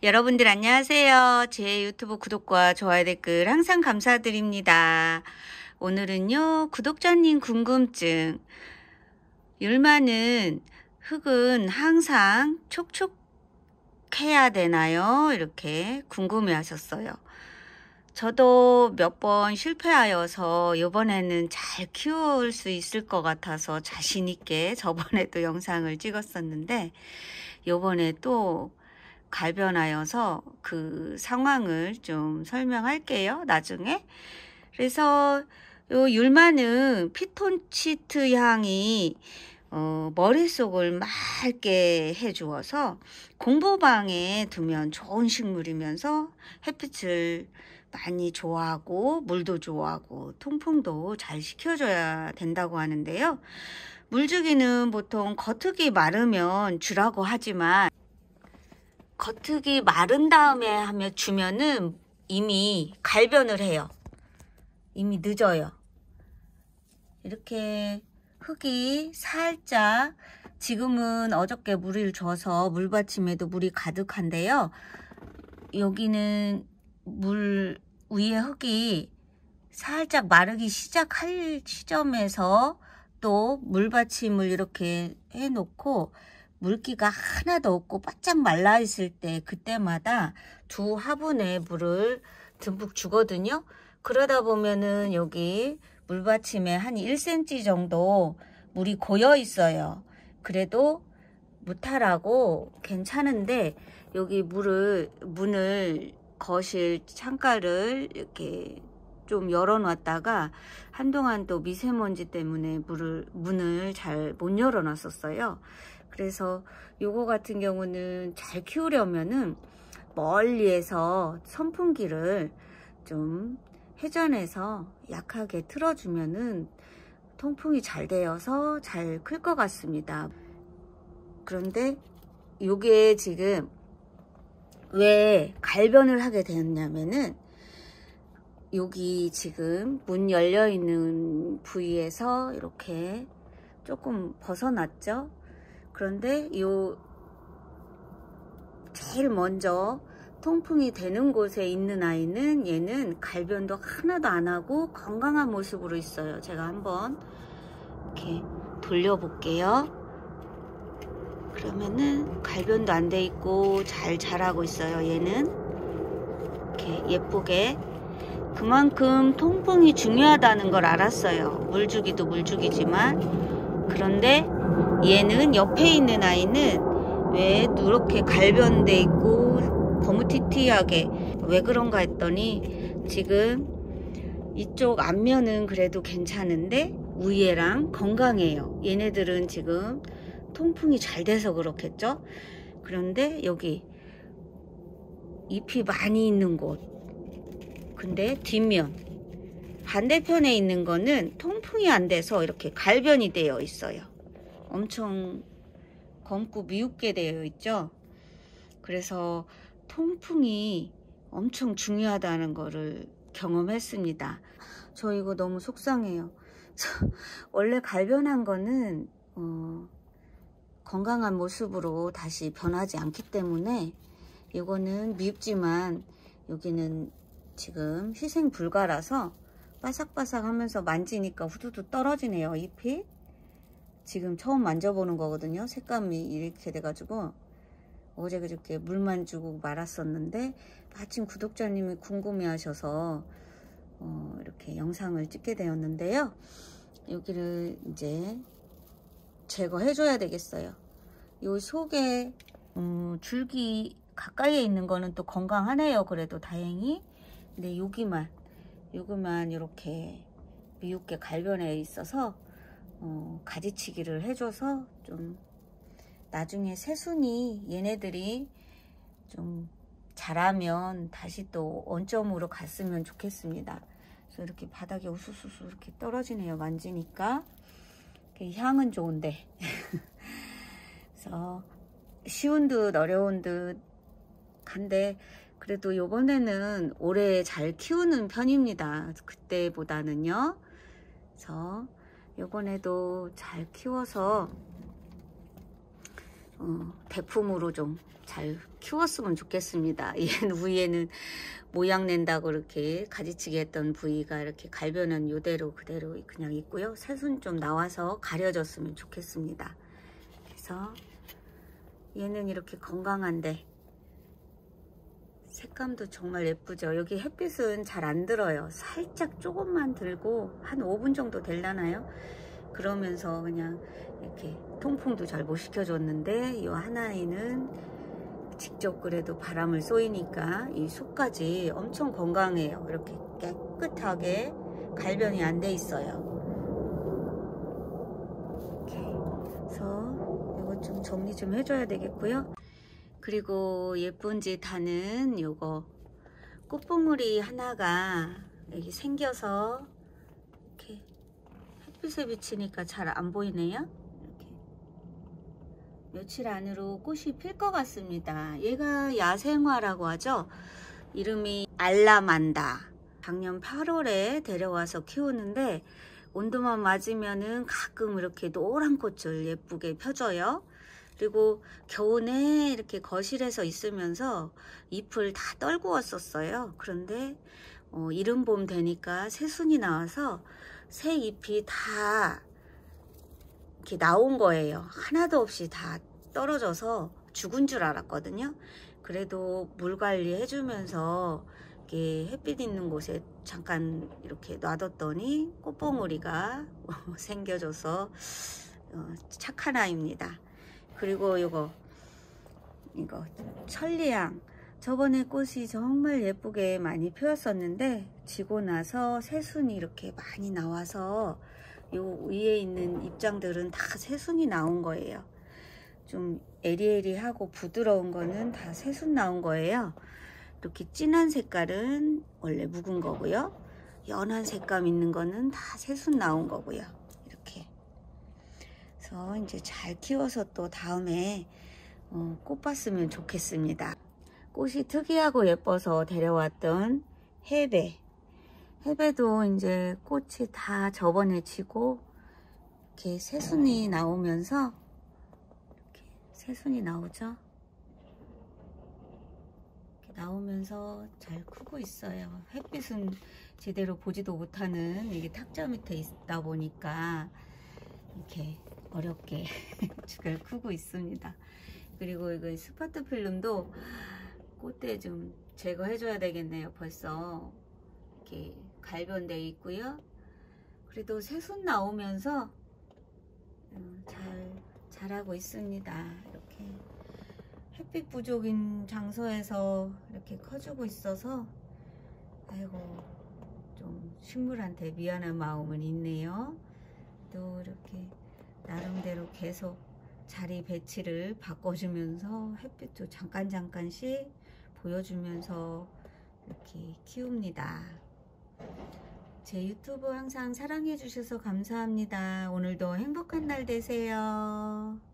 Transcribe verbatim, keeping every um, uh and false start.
여러분들 안녕하세요. 제 유튜브 구독과 좋아요 댓글 항상 감사드립니다. 오늘은요, 구독자님 궁금증. 율 많은 흙은 항상 촉촉해야 되나요? 이렇게 궁금해 하셨어요. 저도 몇 번 실패하여서 이번에는 잘 키울 수 있을 것 같아서 자신 있게 저번에도 영상을 찍었었는데, 요번에 또 갈변하여서 그 상황을 좀 설명할게요, 나중에. 그래서 요 율마는 피톤치드 향이 어, 머릿속을 맑게 해주어서 공부방에 두면 좋은 식물이면서 햇빛을 많이 좋아하고 물도 좋아하고 통풍도 잘 시켜줘야 된다고 하는데요. 물주기는 보통 겉흙이 마르면 주라고 하지만 겉흙이 마른 다음에 하면 주면은 이미 갈변을 해요. 이미 늦어요. 이렇게 흙이 살짝, 지금은 어저께 물을 줘서 물받침에도 물이 가득한데요. 여기는 물 위에 흙이 살짝 마르기 시작할 시점에서 또 물받침을 이렇게 해놓고 물기가 하나도 없고 바짝 말라 있을 때 그때마다 두 화분에 물을 듬뿍 주거든요. 그러다 보면은 여기 물받침에 한 일 센티미터 정도 물이 고여 있어요. 그래도 무탈하고 괜찮은데, 여기 물을 문을 거실 창가를 이렇게 좀 열어놨다가 한동안 또 미세먼지 때문에 물을 문을 잘 못 열어놨었어요. 그래서 요거 같은 경우는 잘 키우려면은 멀리에서 선풍기를 좀 회전해서 약하게 틀어주면은 통풍이 잘 되어서 잘 클 것 같습니다. 그런데 요게 지금 왜 갈변을 하게 되었냐면은, 여기 지금 문 열려 있는 부위에서 이렇게 조금 벗어났죠. 그런데 요 제일 먼저 통풍이 되는 곳에 있는 아이는 얘는 갈변도 하나도 안 하고 건강한 모습으로 있어요. 제가 한번 이렇게 돌려볼게요. 그러면은 갈변도 안 돼 있고 잘 자라고 있어요. 얘는 이렇게 예쁘게. 그만큼 통풍이 중요하다는 걸 알았어요. 물주기도 물주기지만. 그런데 얘는 옆에 있는 아이는 왜 누렇게 갈변돼 있고 버무티티하게 왜 그런가 했더니, 지금 이쪽 앞면은 그래도 괜찮은데 위에랑 건강해요. 얘네들은 지금 통풍이 잘 돼서 그렇겠죠. 그런데 여기 잎이 많이 있는 곳, 근데 뒷면 반대편에 있는 거는 통풍이 안 돼서 이렇게 갈변이 되어 있어요. 엄청 검고 미흡게 되어 있죠. 그래서 통풍이 엄청 중요하다는 거를 경험했습니다. 저 이거 너무 속상해요. 원래 갈변한 거는 어, 건강한 모습으로 다시 변하지 않기 때문에, 이거는 미흡지만 여기는 지금 희생 불가라서 바삭바삭 하면서 만지니까 후두두 떨어지네요. 잎이 지금 처음 만져보는 거거든요. 색감이 이렇게 돼가지고 어제 그저께 물만 주고 말았었는데, 마침 구독자님이 궁금해 하셔서 어, 이렇게 영상을 찍게 되었는데요. 여기를 이제 제거해 줘야 되겠어요. 요 속에 음, 줄기 가까이에 있는 거는 또 건강하네요. 그래도 다행히. 근데 여기만 여기만 이렇게 미흡게 갈변해 있어서 어, 가지치기를 해줘서 좀 나중에 새순이 얘네들이 좀 자라면 다시 또 원점으로 갔으면 좋겠습니다. 그래서 이렇게 바닥에 우수수수 이렇게 떨어지네요. 만지니까. 향은 좋은데 그래서 쉬운 듯 어려운 듯 한데, 그래도 요번에는 올해 잘 키우는 편입니다. 그때보다는요. 그래서 요번에도 잘 키워서 어, 대품으로 좀 잘 키웠으면 좋겠습니다. 얘는 위에는 모양 낸다고 이렇게 가지치기 했던 부위가 이렇게 갈변은 이대로 그대로 그냥 있고요. 새순 좀 나와서 가려졌으면 좋겠습니다. 그래서 얘는 이렇게 건강한데 색감도 정말 예쁘죠. 여기 햇빛은 잘 안 들어요. 살짝 조금만 들고 한 오 분 정도 될라나요? 그러면서 그냥 이렇게 통풍도 잘 못 시켜줬는데 이 하나이는 직접 그래도 바람을 쏘이니까 이 속까지 엄청 건강해요. 이렇게 깨끗하게 갈변이 안 돼 있어요. 이렇게 그래서 이거 좀 정리 좀 해줘야 되겠고요. 그리고 예쁜 짓 하는 요거 꽃봉오리 하나가 여기 생겨서 이렇게 햇빛에 비치니까 잘 안 보이네요. 며칠 안으로 꽃이 필 것 같습니다. 얘가 야생화라고 하죠. 이름이 알라만다. 작년 팔월에 데려와서 키우는데 온도만 맞으면은 가끔 이렇게 노란 꽃을 예쁘게 펴줘요. 그리고 겨우내 이렇게 거실에서 있으면서 잎을 다 떨구었었어요. 그런데 어, 이른 봄 되니까 새순이 나와서 새 잎이 다 이렇게 나온 거예요. 하나도 없이 다 떨어져서 죽은 줄 알았거든요. 그래도 물 관리 해주면서 이렇게 햇빛 있는 곳에 잠깐 이렇게 놔뒀더니 꽃봉오리가 생겨져서 착한 아이입니다. 그리고 이거 이거 천리향, 저번에 꽃이 정말 예쁘게 많이 피었었는데 지고 나서 새순이 이렇게 많이 나와서 요 위에 있는 잎장들은 다 새순이 나온 거예요. 좀 에리에리하고 부드러운 거는 다 새순 나온 거예요. 이렇게 진한 색깔은 원래 묵은 거고요. 연한 색감 있는 거는 다 새순 나온 거고요. 이렇게. 그래서 이제 잘 키워서 또 다음에 어, 꽃 봤으면 좋겠습니다. 꽃이 특이하고 예뻐서 데려왔던 해배. 해배도 이제 꽃이 다 저번에 지고 이렇게 새순이 나오면서 이렇게 새순이 나오죠. 이렇게 나오면서 잘 크고 있어요. 햇빛은 제대로 보지도 못하는 이게 탁자 밑에 있다 보니까 이렇게 어렵게 잘 크고 있습니다. 그리고 이거 스파트 필름도 꽃대 좀 제거해 줘야 되겠네요. 벌써 이렇게 갈변되어 있고요. 그래도 새순 나오면서 잘 자라고 있습니다. 이렇게 햇빛 부족인 장소에서 이렇게 커주고 있어서 아이고 좀 식물한테 미안한 마음은 있네요. 또 이렇게 나름대로 계속 자리 배치를 바꿔주면서 햇빛도 잠깐 잠깐씩 보여주면서 이렇게 키웁니다. 제 유튜브 항상 사랑해 주셔서 감사합니다. 오늘도 행복한 날 되세요.